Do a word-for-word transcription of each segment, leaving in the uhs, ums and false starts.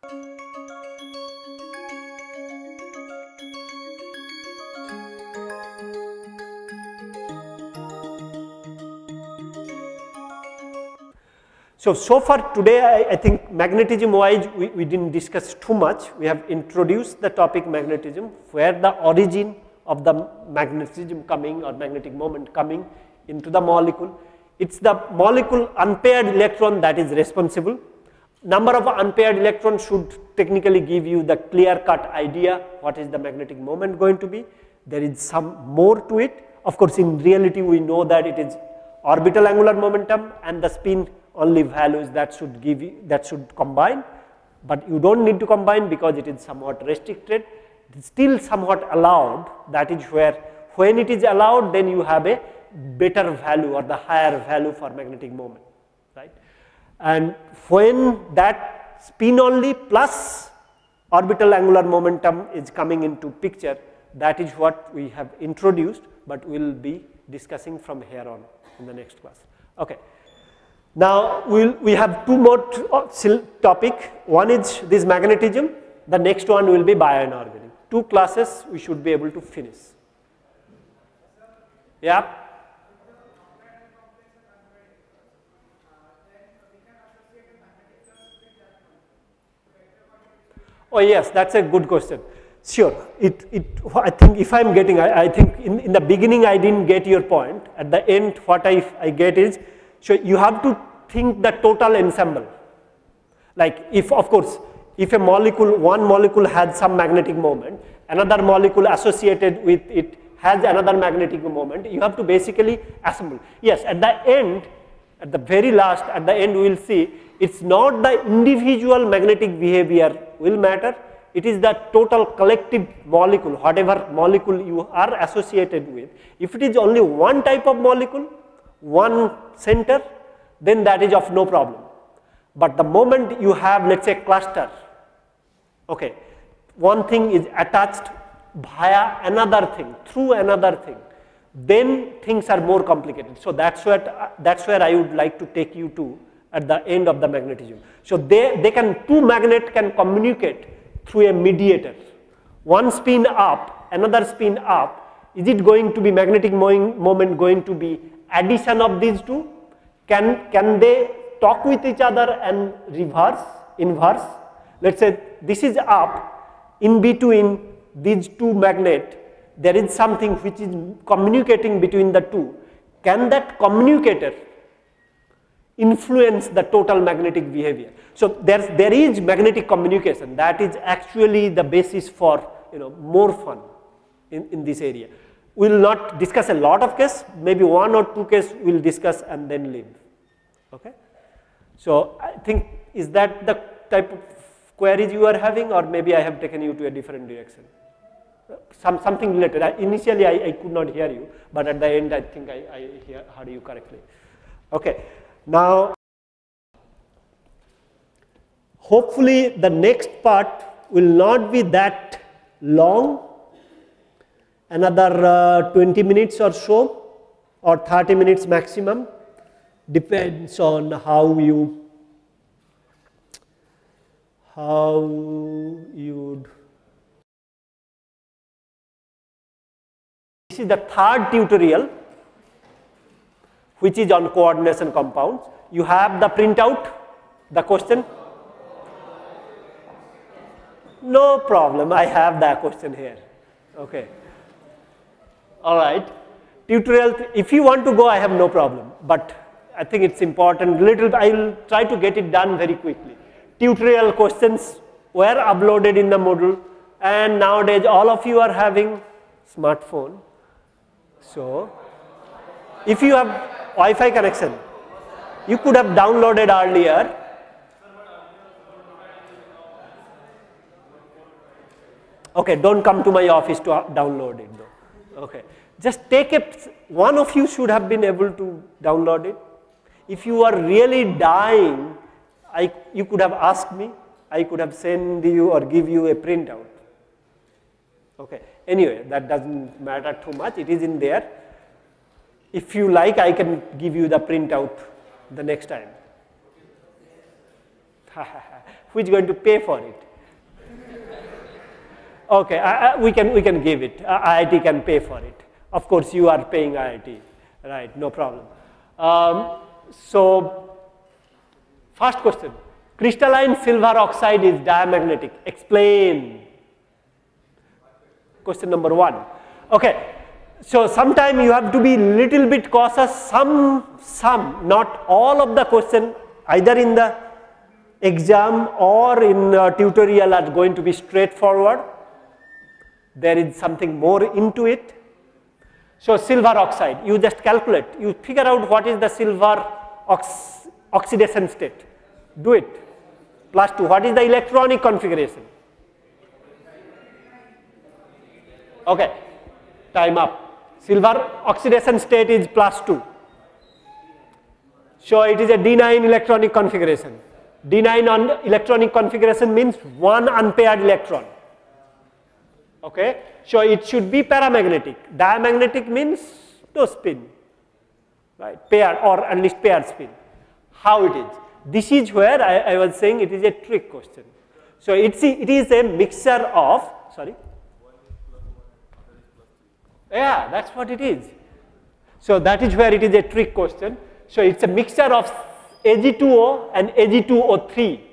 So, so far today I, I think magnetism wise we, we did not discuss too much. We have introduced the topic magnetism, where the origin of the magnetism coming or magnetic moment coming into the molecule. It is the molecule unpaired electron that is responsible. Number of unpaired electrons should technically give you the clear cut idea what is the magnetic moment going to be. There is some more to it. Of course, in reality we know that it is orbital angular momentum and the spin only values that should give you, that should combine, but you do not need to combine because it is somewhat restricted. It is still somewhat allowed. That is where when it is allowed, then you have a better value or the higher value for magnetic moment, right? And when that spin only plus orbital angular momentum is coming into picture, that is what we have introduced, but we will be discussing from here on in the next class. Okay. Now, we'll, we have two more topic. One is this magnetism, the next one will be bioinorganic. Two classes we should be able to finish. Yeah. Oh yes, that's a good question. Sure, it, it, I think if I am getting, I, I think in, in the beginning I didn't get your point. At the end what I, I get is, so you have to think the total ensemble. Like if of course, if a molecule, one molecule has some magnetic moment, another molecule associated with it has another magnetic moment, you have to basically assemble. Yes, at the end, at the very last, at the end we will see, it's not the individual magnetic behavior will matter, it is the total collective molecule, whatever molecule you are associated with. If it is only one type of molecule, one center, then that is of no problem. But the moment you have, let's say, cluster, okay, one thing is attached via another thing, through another thing, then things are more complicated. So that's what that's where I would like to take you to at the end of the magnetism. So they, they can, two magnet can communicate through a mediator. One spin up, another spin up, is it going to be magnetic moment going to be addition of these two? Can, can they talk with each other and reverse, inverse? Let's say this is up, in between these two magnet, there is something which is communicating between the two. Can that communicator influence the total magnetic behavior? So there's, there is magnetic communication, that is actually the basis for, you know, more fun in, in this area. We will not discuss a lot of cases, maybe one or two cases we will discuss and then leave. Okay? So I think, is that the type of queries you are having, or maybe I have taken you to a different direction? Some, something related. I, initially I, I could not hear you, but at the end I think I, I hear, heard you correctly. Okay. Now, hopefully the next part will not be that long, another uh, twenty minutes or so, or thirty minutes maximum, depends on how you, how you would. This is the third tutorial, which is on coordination compounds. You have the printout, the question? No problem, I have the question here. Okay. All right. Tutorial, if you want to go, I have no problem, but I think it's important. Little, I will try to get it done very quickly. Tutorial questions were uploaded in the Moodle, and nowadays all of you are having smartphone. So, if you have Wi-Fi connection, you could have downloaded earlier. Okay, don't come to my office to download it though. Okay, just take it, one of you should have been able to download it. If you are really dying, I, you could have asked me, I could have sent you or give you a printout. Okay, anyway, that doesn't matter too much, it is in there. If you like, I can give you the printout the next time. Who is going to pay for it? Okay, I, I, we can we can give it. Uh, I I T can pay for it. Of course, you are paying I I T, right? No problem. Um, so, first question: crystalline silver oxide is diamagnetic. Explain. Question number one. Okay. So sometime you have to be little bit cautious. Some some not all of the question either in the exam or in uh, tutorial are going to be straightforward. There is something more into it. So silver oxide, you just calculate, you figure out what is the silver ox oxidation state. Do it. Plus two, what is the electronic configuration? Okay, time up. Silver oxidation state is plus two. So it is a D nine electronic configuration. D nine on electronic configuration means one unpaired electron. Okay, so it should be paramagnetic. Diamagnetic means no spin, right? Pair or at least paired spin. How it is? This is where I, I was saying it is a trick question. So it's it is a mixture of sorry. Yeah, that's what it is. So that is where it is a trick question. So it's a mixture of A G two O and A G two O three.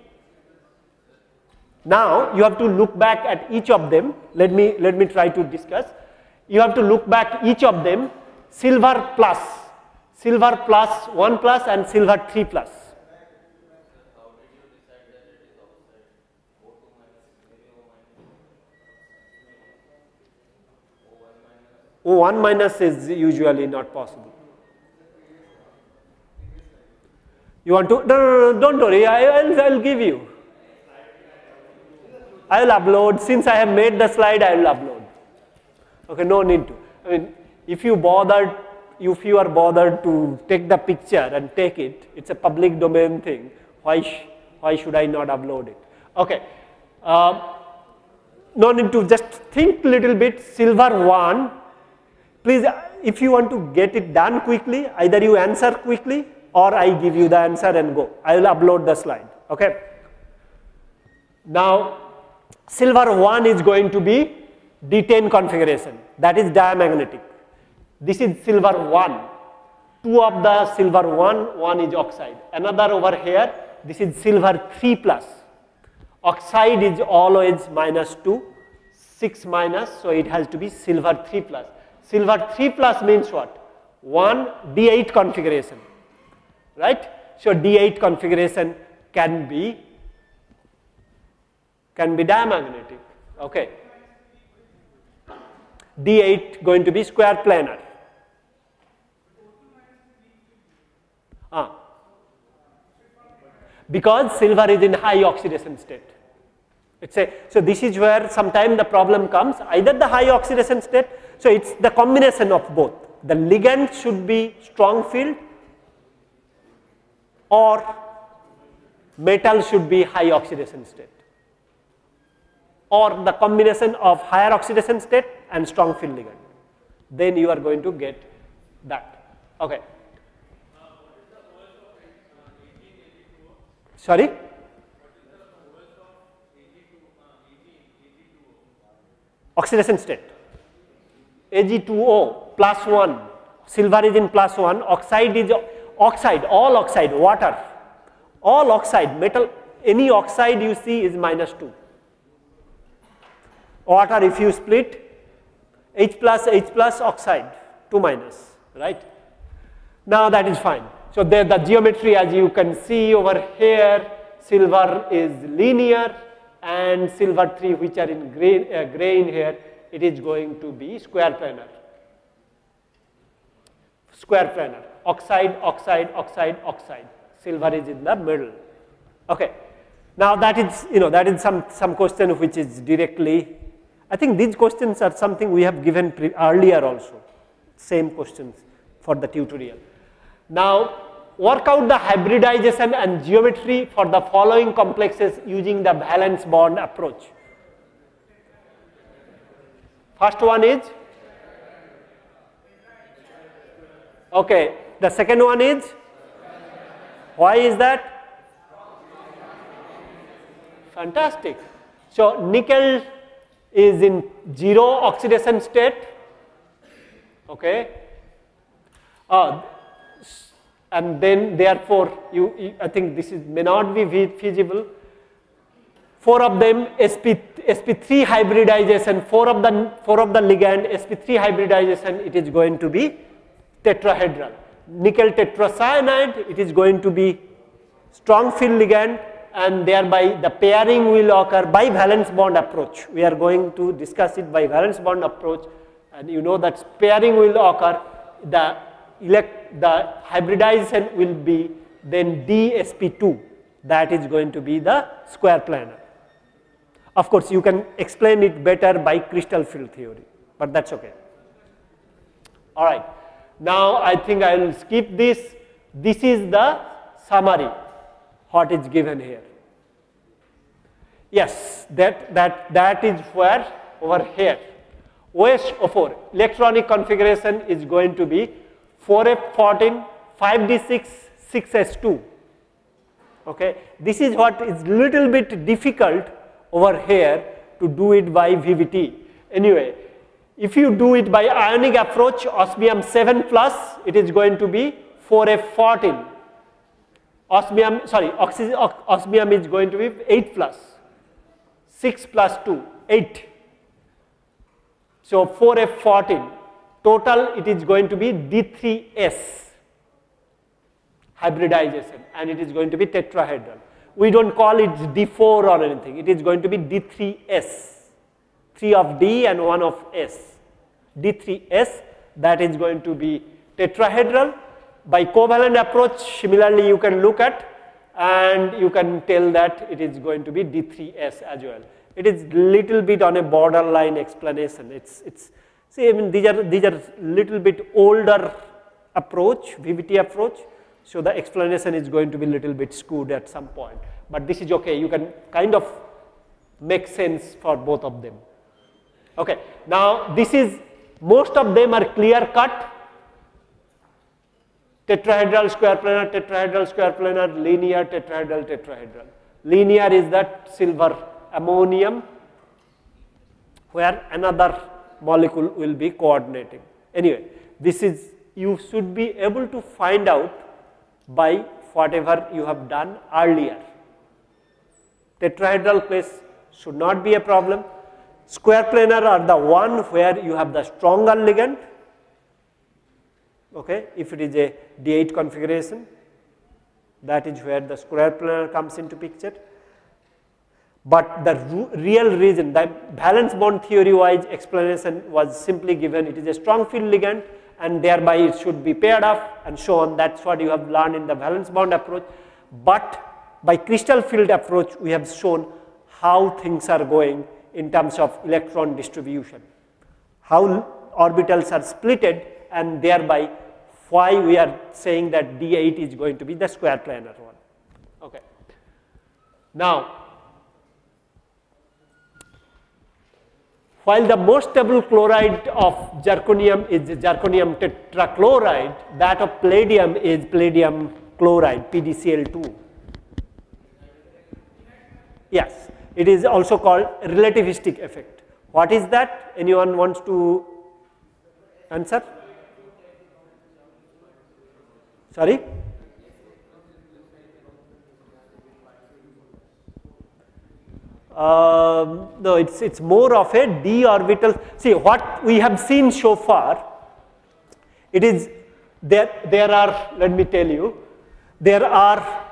Now you have to look back at each of them. Let me let me try to discuss. You have to look back each of them. Silver plus, silver plus one plus, and silver three plus. O one minus is usually not possible. You want to? No, no, no, don't worry. I will I'll give you. I will upload. Since I have made the slide, I will upload. Okay, no need to. I mean, if you bothered, if you are bothered to take the picture and take it, it's a public domain thing. Why, sh why should I not upload it? Okay. Uh, no need to just think little bit. Silver one. Please, if you want to get it done quickly, either you answer quickly or I give you the answer and go. I will upload the slide. Okay. Now, silver one is going to be D ten configuration, that is diamagnetic. This is silver one. Two of the silver one, one is oxide. Another over here, this is silver three plus. Oxide is always minus two, six minus, so it has to be silver three plus. Silver three plus means what? one D eight configuration, right? So D eight configuration can be can be diamagnetic. Okay. D eight going to be square planar. Ah. Because silver is in high oxidation state. It's a, so this is where sometimes the problem comes, either the high oxidation state, so it's the combination of both. The ligand should be strong field or metal should be high oxidation state, or the combination of higher oxidation state and strong field ligand. Then you are going to get that. Okay. Sorry? Oxidation state. A G two O plus one. Silver is in plus one. Oxide is oxide. All oxide. Water. All oxide. Metal. Any oxide you see is minus two. Water, if you split, H plus H plus oxide, two minus, right? Now that is fine. So there the geometry, as you can see over here, silver is linear and silver three, which are in gray, uh, gray in here, it is going to be square planar. Square planar. Oxide, oxide, oxide, oxide. Silver is in the middle. Okay. Now that is, you know, that is some, some question which is directly, I think these questions are something we have given pre earlier also. Same questions for the tutorial. Now, work out the hybridization and geometry for the following complexes using the valence bond approach. First one is, okay, the second one is, why is that? fantastic. So nickel is in zero oxidation state, okay, uh, and then therefore you, you I think this is may not be feasible. Four of them S P three hybridization, four of the four of the ligand S P three hybridization, it is going to be tetrahedral. Nickel tetracyanide, it is going to be strong field ligand, and thereby the pairing will occur by valence bond approach. We are going to discuss it by valence bond approach, and you know that pairing will occur, the elect the hybridization will be then D S P two, that is going to be the square planar. Of course, you can explain it better by crystal field theory, but that's okay. All right. Now I think I will skip this. This is the summary, what is given here. Yes, that that that is where over here. O S O four electronic configuration is going to be four F fourteen, five D six, six S two. Okay, this is what is little bit difficult over here to do it by V V T. Anyway, if you do it by ionic approach, osmium seven plus, it is going to be four F fourteen. Osmium, sorry, osmium is going to be eight plus, six plus two, eight. So four F fourteen. Total, it is going to be D three S hybridization, and it is going to be tetrahedral. We don't call it D four or anything, it is going to be D three S, three of D and one of S. D three S, that is going to be tetrahedral. By covalent approach, similarly you can look at and you can tell that it is going to be D three S as well. It is little bit on a borderline explanation. It's, it's see, I mean, these are, these are little bit older approach, V V T approach. So the explanation is going to be little bit skewed at some point, but this is okay. You can kind of make sense for both of them. Okay, now this is, most of them are clear cut. Tetrahedral, square planar, tetrahedral, square planar, linear, tetrahedral, tetrahedral. Linear is that silver ammonium where another molecule will be coordinating. Anyway, this is, you should be able to find out by whatever you have done earlier. Tetrahedral case should not be a problem. Square planar are the one where you have the stronger ligand, okay, if it is a D eight configuration, that is where the square planar comes into picture. But the real reason, the valence bond theory wise explanation was simply given, it is a strong field ligand, and thereby it should be paired up and so on. That's what you have learned in the valence bond approach. But by crystal field approach, we have shown how things are going in terms of electron distribution, how orbitals are splitted, and thereby why we are saying that D eight is going to be the square planar one. Okay. Now, while the most stable chloride of zirconium is zirconium tetrachloride, that of palladium is palladium chloride, P d C l two. Yes, it is also called relativistic effect. What is that? Anyone wants to answer? Sorry? Um, no, it's, it's more of a d orbital. See, what we have seen so far, it is, there, there are, let me tell you, there are,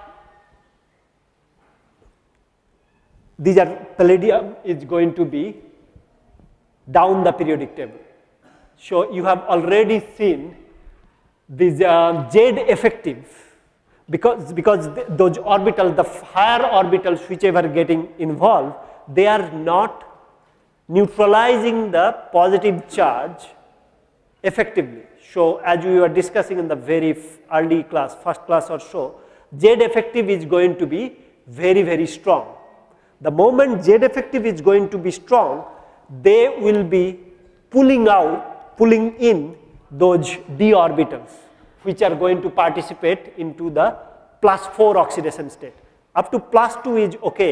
these are, palladium is going to be down the periodic table. So you have already seen these uh, Z effective, because, because th those orbitals, the higher orbitals whichever getting involved, they are not neutralizing the positive charge effectively. So as we were discussing in the very early class, first class or so, Z effective is going to be very, very strong. The moment Z effective is going to be strong, they will be pulling out, pulling in those d orbitals which are going to participate into the plus four oxidation state. Up to plus two is okay,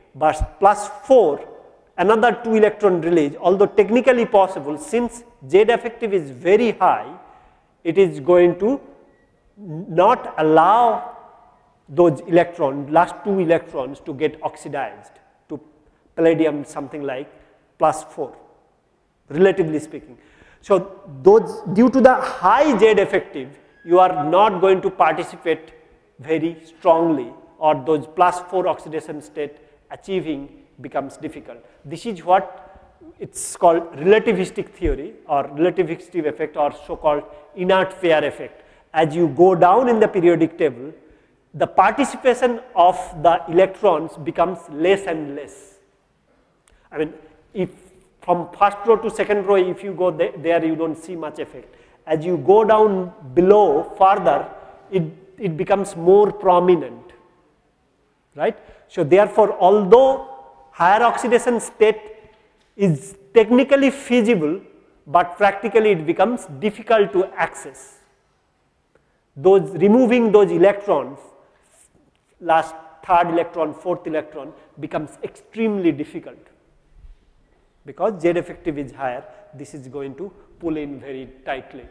but plus four, another two electron release, although technically possible, since Z effective is very high, it is going to not allow those electrons, last two electrons, to get oxidized to palladium something like plus four, relatively speaking. So those, due to the high Z effective, you are not going to participate very strongly, or those plus four oxidation state achieving becomes difficult. This is what it's called relativistic theory or relativistic effect, or so called inert pair effect. As you go down in the periodic table, the participation of the electrons becomes less and less. I mean, if from first row to second row, if you go there, there you don't see much effect. As you go down below further, it, it becomes more prominent, right? So therefore, although higher oxidation state is technically feasible, but practically it becomes difficult to access. Those removing those electrons, last third electron, fourth electron, becomes extremely difficult, because Z effective is higher. This is going to pull in very tightly.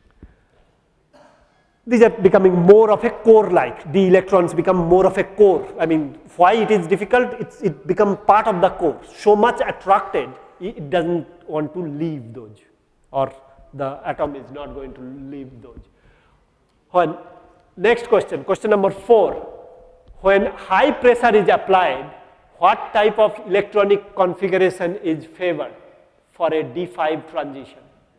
These are becoming more of a core-like. The electrons become more of a core. I mean, why it is difficult? It's, it becomes part of the core. So much attracted, it doesn't want to leave those, or the atom is not going to leave those. When, next question, question number four. When high pressure is applied, what type of electronic configuration is favored for a D five transition?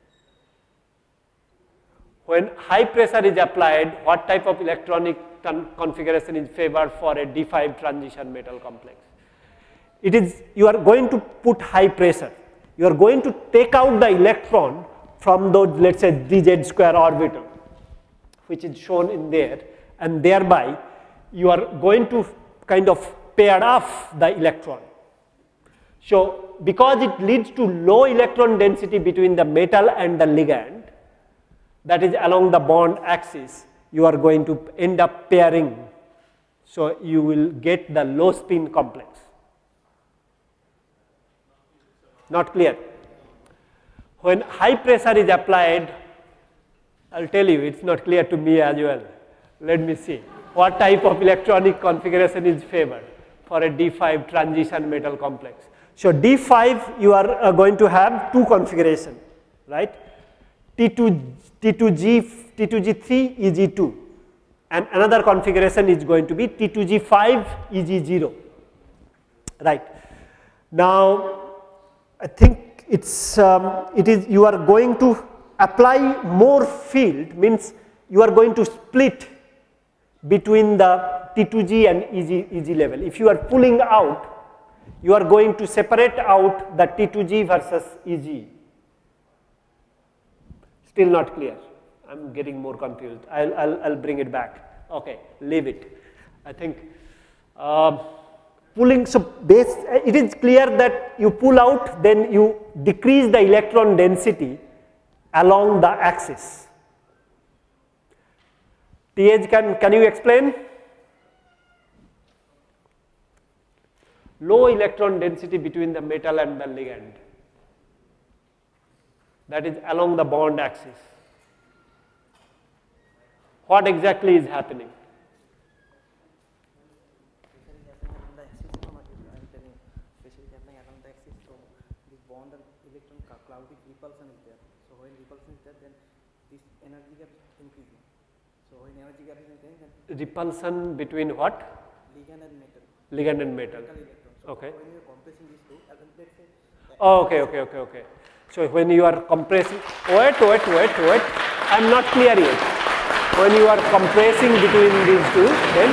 When high pressure is applied, what type of electronic configuration is favored for a D five transition metal complex? It is, you are going to put high pressure. You are going to take out the electron from those, let's say, D Z square orbital, which is shown in there, and thereby you are going to kind of pair off the electron. So because it leads to low electron density between the metal and the ligand, that is along the bond axis, you are going to end up pairing. So you will get the low spin complex. Not clear? When high pressure is applied, I'll tell you, it's not clear to me as well. Let me see. What type of electronic configuration is favored for a D five transition metal complex? So D five, you are uh, going to have two configurations, right? T two, T two G, T two G three, E G two, and another configuration is going to be T two G five, E G zero, right? Now, I think it's, um, it is, you are going to apply more field, means you are going to split between the T two G and E G, E G level. If you are pulling out, you are going to separate out the T two G versus E G. Still not clear. I'm getting more confused. I'll, I'll, I'll bring it back. Okay, leave it. I think uh, pulling, so base, it is clear that you pull out, then you decrease the electron density along the axis. T H, can, can you explain? Low electron density between the metal and the ligand. That is along the bond axis. What exactly is happening? Repulsion between what? Ligand and metal. Ligand and metal. So okay. when you are compressing these two, let's say. Oh, okay, okay, okay, okay. So when you are compressing, wait, wait, wait, wait. I'm not clear yet. When you are compressing between these two, then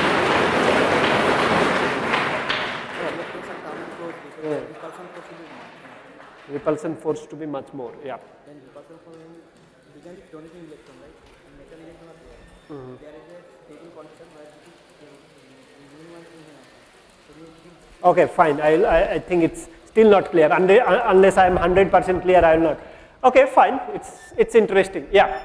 repulsion force to be much more. Yeah. Then repulsion force, ligand is donating electron, right? And metal electron are there. Mm-hmm. There is a stable condition where this is minimum thing. Okay, fine. I, I, I think it's still not clear. Unless I am one hundred percent clear, I will not. Okay, fine. It's, it's interesting. Yeah.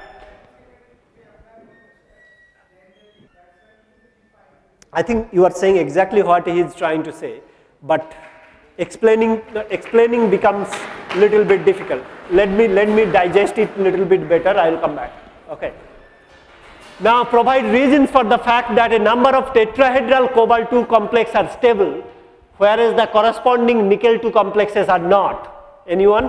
I think you are saying exactly what he is trying to say, but explaining explaining becomes little bit difficult. Let me let me digest it little bit better. I will come back. Okay. Now provide reasons for the fact that a number of tetrahedral cobalt two complexes are stable, whereas the corresponding nickel two complexes are not. Anyone?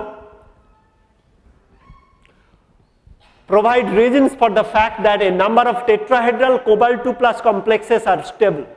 Provide reasons for the fact that a number of tetrahedral cobalt two plus complexes are stable,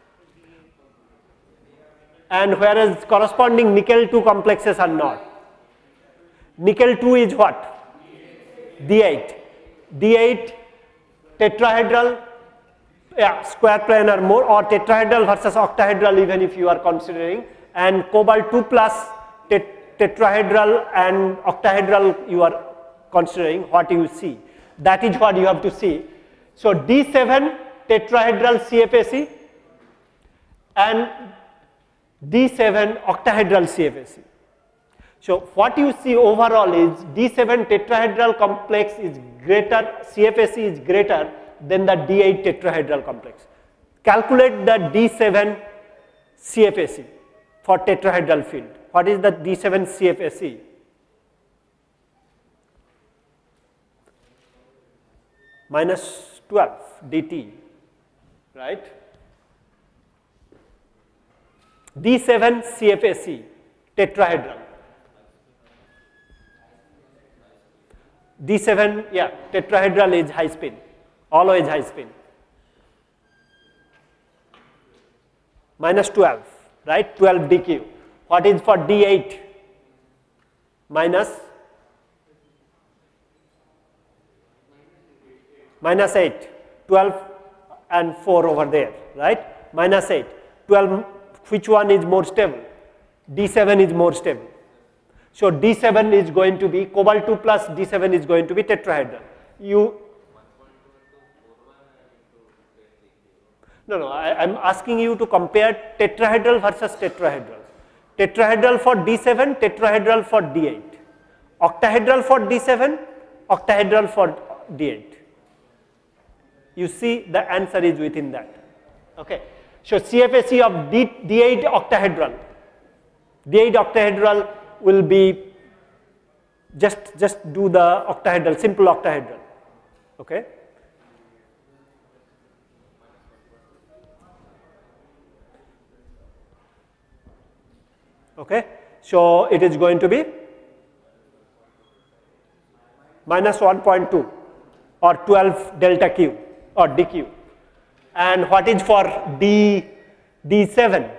and whereas corresponding nickel two complexes are not. Nickel two is what? D eight. D eight tetrahedral, yeah, square planar more, or tetrahedral versus octahedral even if you are considering, and cobalt two plus tet tetrahedral and octahedral you are considering. What you see, that is what you have to see. So D seven tetrahedral C F A C and D seven octahedral C F A C. So what you see overall is D seven tetrahedral complex is greater, C F A C is greater than the D eight tetrahedral complex. Calculate the D seven C F A C for tetrahedral field. What is the D seven C F A C? Minus twelve D T, right? D seven C F A C tetrahedral. D seven, yeah, tetrahedral is high spin, always high spin. Minus twelve, right? twelve D Q. What is for D eight? Minus minus eight. twelve and four over there, right? Minus eight. twelve, which one is more stable? D seven is more stable. So D seven is going to be cobalt two plus D seven is going to be tetrahedral. You no no I am asking you to compare tetrahedral versus tetrahedral. Tetrahedral for D seven, tetrahedral for D eight. Octahedral for D seven, octahedral for D eight. You see the answer is within that. Okay. So C F A C of D, D8 octahedral, D eight octahedral will be just just do the octahedral, simple octahedral. Okay. Okay. So it is going to be minus one point two or twelve delta Q or D Q. And what is for D, D seven?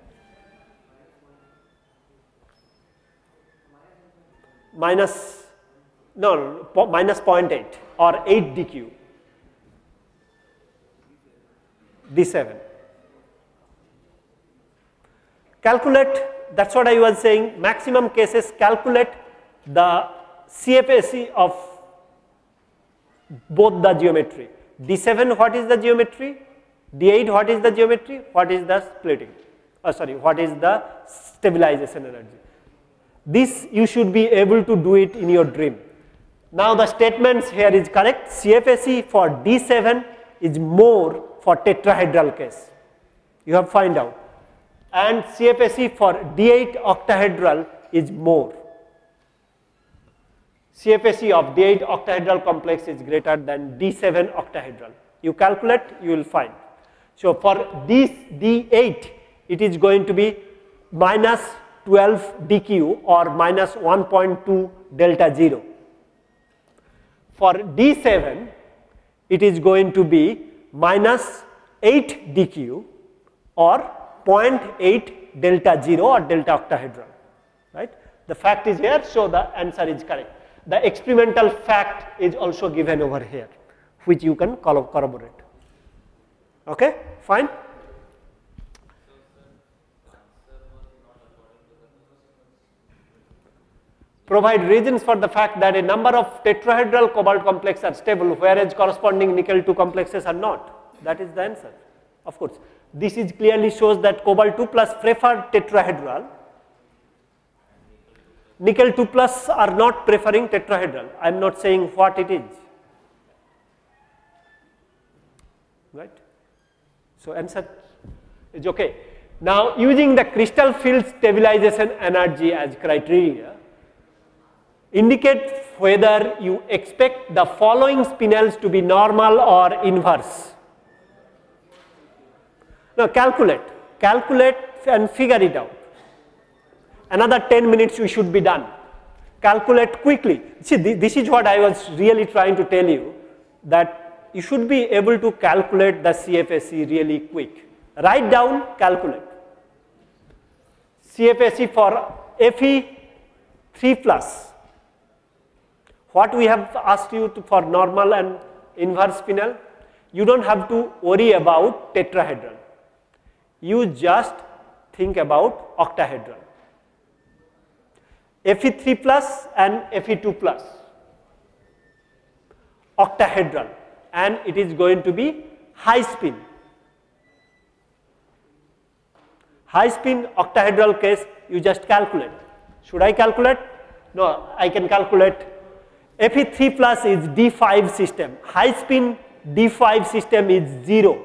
Minus, no, no, minus zero point eight or eight D Q, D seven. Calculate, that's what I was saying, maximum cases calculate the C F A C of both the geometry. D seven, what is the geometry? D eight, what is the geometry? What is the splitting? Oh, sorry, what is the stabilization energy? This you should be able to do it in your dream. Now the statements here is correct. C F A C for D seven is more for tetrahedral case. You have find out. And C F A C for D eight octahedral is more. C F A C of D eight octahedral complex is greater than D seven octahedral. You calculate, you will find. So for this D eight, it is going to be minus twelve D Q or minus one point two delta zero. For D seven, it is going to be minus eight D Q or zero point eight delta zero or delta octahedral, right? The fact is here, so the answer is correct. The experimental fact is also given over here, which you can corroborate. Okay, fine. Provide reasons for the fact that a number of tetrahedral cobalt complexes are stable, whereas corresponding nickel two complexes are not. That is the answer. Of course, this is clearly shows that cobalt two plus prefer tetrahedral. Nickel two plus are not preferring tetrahedral. I am not saying what it is. Right? So answer is okay. Now, using the crystal field stabilization energy as criteria, indicate whether you expect the following spinels to be normal or inverse. Now, calculate, calculate and figure it out. Another ten minutes you should be done. Calculate quickly. See, this is what I was really trying to tell you, that you should be able to calculate the C F S E really quick. Write down, calculate. C F S E for F E three plus. What we have asked you to for normal and inverse spinel, you don't have to worry about tetrahedral. You just think about octahedral. F E three plus and F E two plus, octahedral, and it is going to be high spin. High spin octahedral case, you just calculate. Should I calculate? No, I can calculate. F E three plus is D five system. High spin D five system is zero.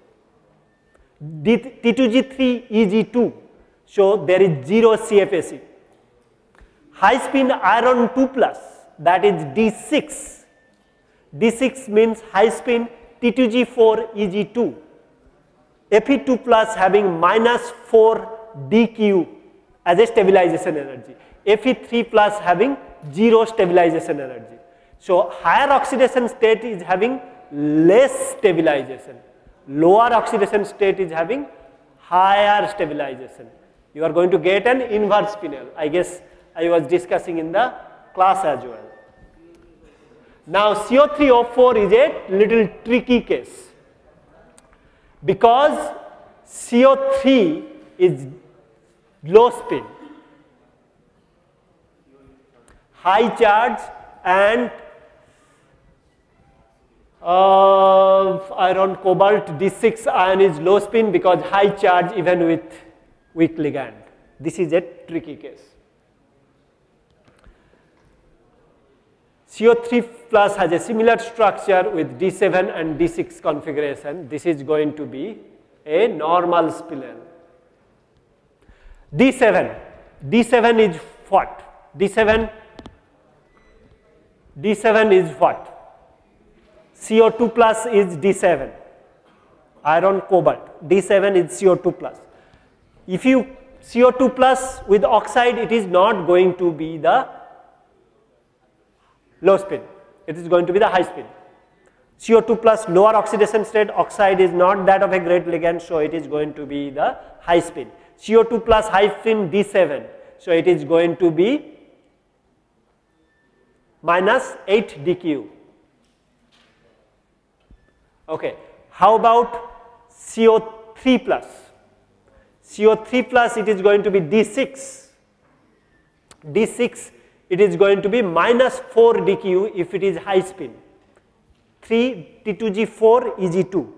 D, T two G three E G two, so there is zero C F S E. High spin iron two plus, that is D six. D six means high spin T two G four E G two. F E two plus having minus four D Q as a stabilization energy. F E three plus having zero stabilization energy. So higher oxidation state is having less stabilization. Lower oxidation state is having higher stabilization. You are going to get an inverse spinel. I guess I was discussing in the class as well. Now C O three O four is a little tricky case, because C O three is low spin, high charge, and uh, iron cobalt D six ion is low spin because high charge even with weak ligand. This is a tricky case. C O three plus has a similar structure with D seven and D six configuration. This is going to be a normal spinel. D seven, D seven is what? D seven, D seven is what? C O two plus is D seven, iron cobalt. D seven is C O two plus. If you C O two plus with oxide, it is not going to be the low spin, it is going to be the high spin. C O two plus lower oxidation state, oxide is not that of a great ligand, so it is going to be the high spin. C O two plus high spin D seven, so it is going to be minus eight D Q. Okay, how about C O three plus? C O three plus, it is going to be D six. D six, it is going to be minus four D Q if it is high spin. three T two G four E G two.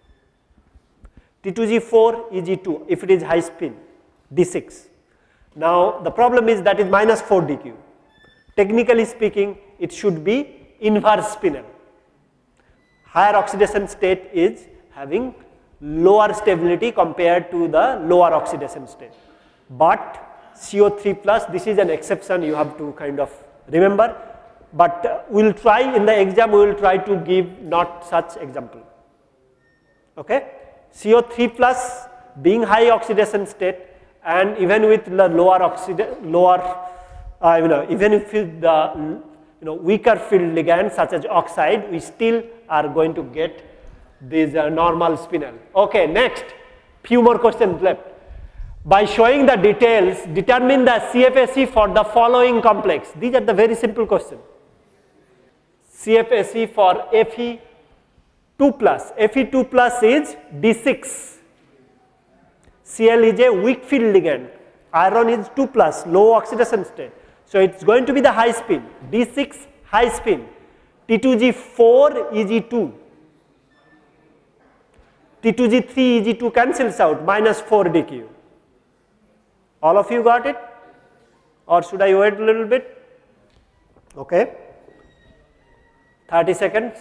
T two G four E G two if it is high spin, D six. Now the problem is that is minus four D Q. Technically speaking, it should be inverse spinel. Higher oxidation state is having lower stability compared to the lower oxidation state. But C O three plus, this is an exception, you have to kind of remember. But uh, we will try in the exam, we will try to give not such example. Okay? C O three plus being high oxidation state, and even with the lower oxida lower, uh, you know, even if the you know weaker field ligand such as oxide, we still are going to get this uh, normal spinel. Okay, next, few more questions left. By showing the details, determine the C F S E for the following complex. These are the very simple questions. C F S E for F E two plus. F E two plus is D six. Cl is a weak field ligand. Iron is two plus, low oxidation state. So it's going to be the high spin. D six high spin. T two G four E G two. T two G three E G two cancels out, minus four D Q. All of you got it? Or should I wait a little bit? Okay. thirty seconds.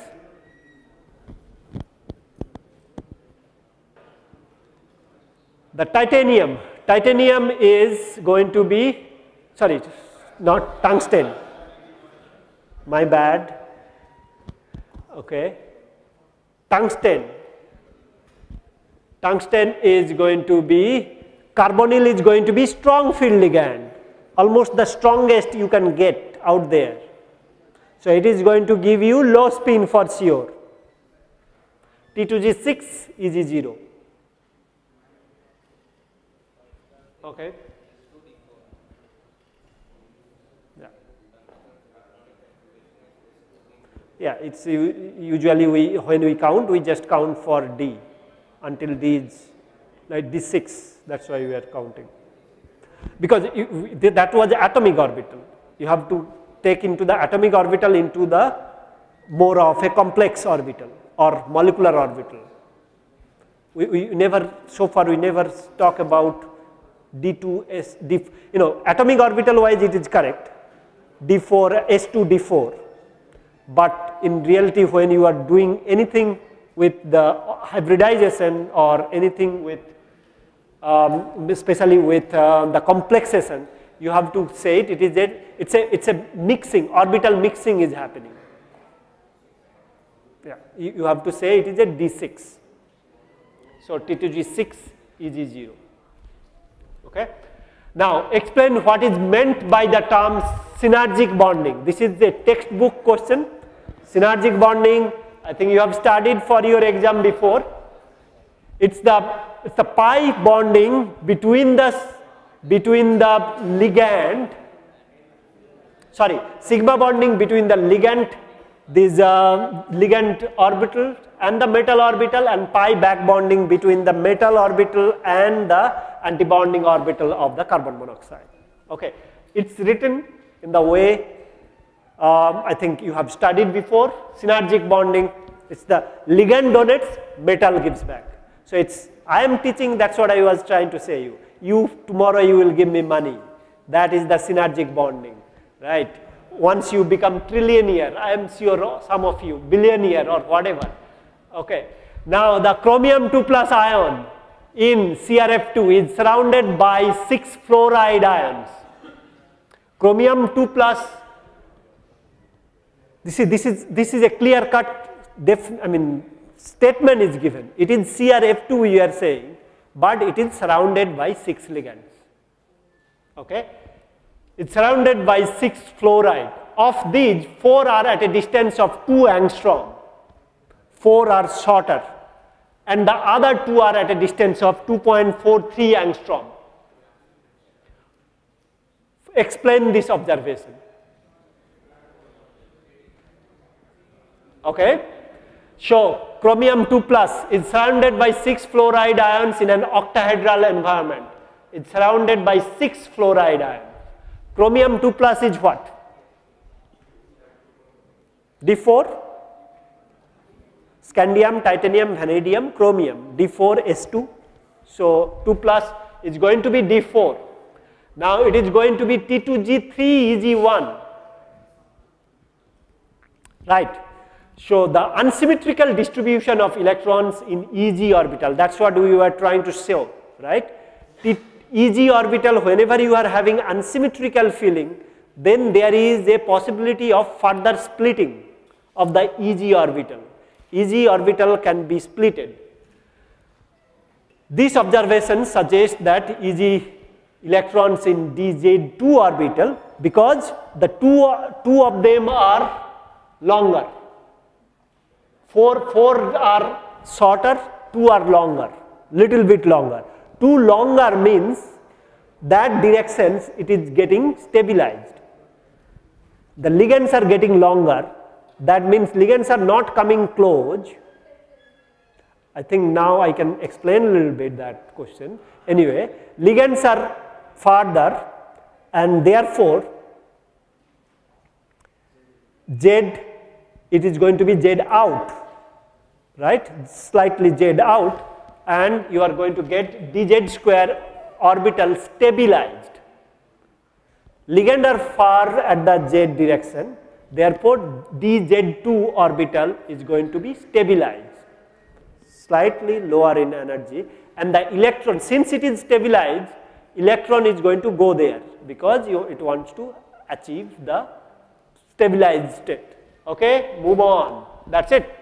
The titanium, titanium is going to be, sorry, not tungsten, my bad, okay, tungsten, tungsten is going to be, carbonyl is going to be strong field ligand, almost the strongest you can get out there. So it is going to give you low spin for sure, T two G six, E G zero. Okay. Yeah. Yeah, it's usually we when we count we just count for D until D is like D six. That's why we are counting, because you, that was atomic orbital. You have to take into the atomic orbital into the more of a complex orbital or molecular orbital. We, we never so far we never talk about D two S, D, you know, atomic orbital wise it is correct, D four, S two, D four, but in reality when you are doing anything with the hybridization or anything with, um, especially with uh, the complexation, you have to say it, it is a, it's a, it's a mixing, orbital mixing is happening. Yeah, you, you have to say it is a D six, so T two G six, E G zero. Okay. Now explain what is meant by the term synergic bonding. This is a textbook question. Synergic bonding, I think you have studied for your exam before. It's the it's the pi bonding between the between the ligand. Sorry, sigma bonding between the ligand, this uh, ligand orbital and the metal orbital, and pi back bonding between the metal orbital and the antibonding orbital of the carbon monoxide. Okay, it's written in the way um, I think you have studied before. Synergic bonding, it's the ligand donates, metal gives back. So it's, I am teaching, that's what I was trying to say you. You tomorrow you will give me money. That is the synergic bonding, right? Once you become trillionaire, I am sure some of you billionaire or whatever. Okay. Now the chromium two plus ion in C R F two is surrounded by six fluoride ions. Chromium two plus, this is this is this is a clear cut def, I mean statement is given. It is C R F two we are saying, but it is surrounded by six ligands. Okay, it's surrounded by six fluoride. Of these, four are at a distance of two angstrom. Four are shorter, and the other two are at a distance of two point four three angstrom. Explain this observation. Okay, so chromium two plus is surrounded by six fluoride ions in an octahedral environment. It's surrounded by six fluoride ions. Chromium two plus is what? D four. Scandium, titanium, vanadium, chromium, D four, S two. So two plus is going to be D four. Now it is going to be T two G three, E G one. Right. So the unsymmetrical distribution of electrons in E G orbital, that's what we were trying to show, right? T E G orbital, whenever you are having unsymmetrical filling, then there is a possibility of further splitting of the E G orbital. E G orbital can be splitted. This observation suggests that E G electrons in D Z two orbital, because the two, two of them are longer. Four, four are shorter, two are longer, little bit longer. Two longer means that directions it is getting stabilized. The ligands are getting longer. That means ligands are not coming close. I think now I can explain a little bit that question. Anyway, ligands are farther, and therefore Z, it is going to be Z out, right? Slightly Z out, and you are going to get D Z square orbital stabilized. Ligand are far at the Z direction. Therefore, D Z two orbital is going to be stabilized, slightly lower in energy, and the electron, since it is stabilized, electron is going to go there because you, it wants to achieve the stabilized state. Okay, move on. That's it.